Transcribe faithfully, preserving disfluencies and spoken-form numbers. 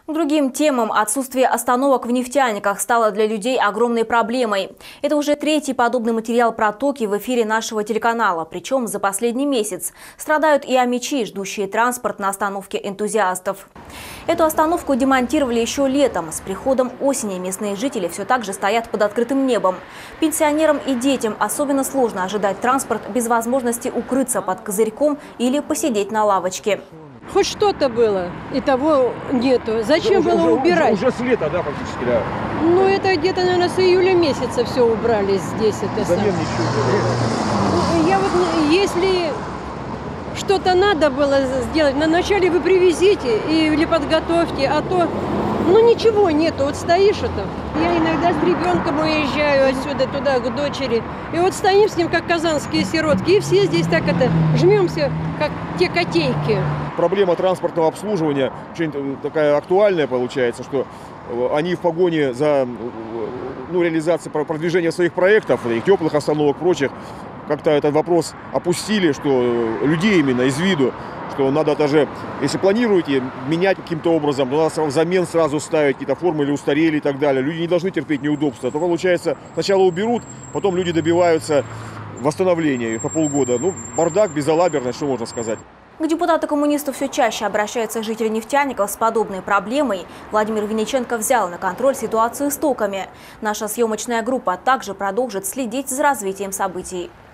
Другим темам отсутствие остановок в нефтяниках стало для людей огромной проблемой. Это уже третий подобный материал про токи в эфире нашего телеканала. Причем за последний месяц страдают и омичи, ждущие транспорт на остановке энтузиастов. Эту остановку демонтировали еще летом. С приходом осени местные жители все так же стоят под открытым небом. Пенсионерам и детям особенно сложно ожидать транспорт без возможности укрыться под козырьком или посидеть на лавочке. Хоть что-то было, и того нету. Зачем уже, было уже, убирать? Уже, уже с лета, да, фактически, да. Ну, это где-то, наверное, с июля месяца все убрали здесь. Это Замен ничего. Я вот, если что-то надо было сделать, вначале вы привезите или подготовьте, а то, ну, ничего нету. Вот стоишь это. Я иногда с ребенком уезжаю отсюда туда, к дочери. И вот стоим с ним, как казанские сиротки, и все здесь так это, жмемся, как те котейки. Проблема транспортного обслуживания очень такая актуальная получается, что они в погоне за ну, реализацией, продвижения своих проектов, их теплых остановок, прочих, как-то этот вопрос опустили, что людей именно из виду, что надо даже, если планируете менять каким-то образом, то надо взамен сразу ставить какие-то формы или устарели и так далее. Люди не должны терпеть неудобства. То получается, сначала уберут, потом люди добиваются восстановления по полгода. Ну, бардак, безалаберность, что можно сказать. К депутату-коммунисту все чаще обращаются жители нефтяников с подобной проблемой. Владимир Винниченко взял на контроль ситуацию с токами. Наша съемочная группа также продолжит следить за развитием событий.